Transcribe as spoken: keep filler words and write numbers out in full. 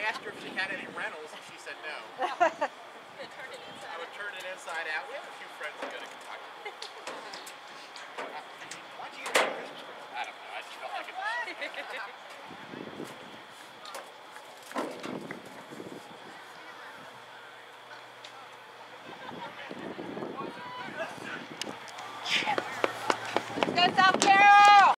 asked her if she had any rentals, and she said no. Turn it inside. I would turn it inside out. We have a few friends that go to Kentucky. uh, why'd you get a Christmas present? I don't know. I just felt like it.